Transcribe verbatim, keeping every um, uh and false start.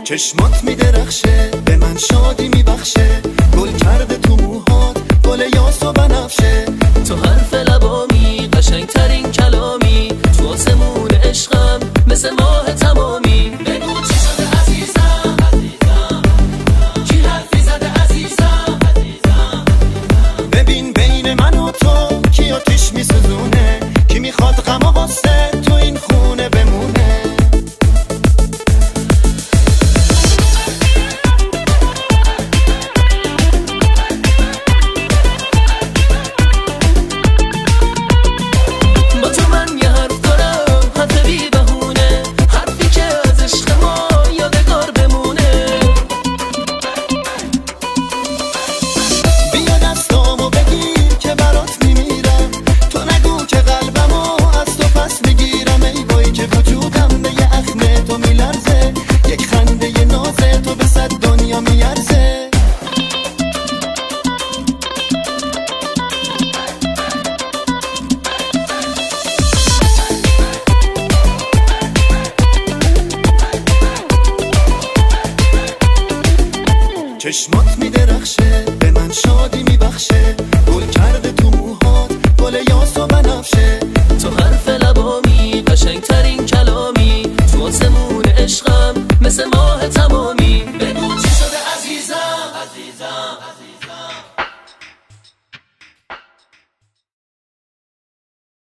چشمات میدرخشه به من شادی میبخشه، گل کرده تو موهات گل یاس و بنفشه. تو حرف لبامی قشنگ ترین کلامی، تو آسمون عشقم مثل ماه تمامی. بگو چی شده عزیزم، عزیزم کی حرفی زده عزیزم، عزیزم ببین بین من و تو کی آتیش میسوزونه، کی میخواد غم و غصه تو این خونه بمونه. چشمات میدرخشه به من شادی میبخشه،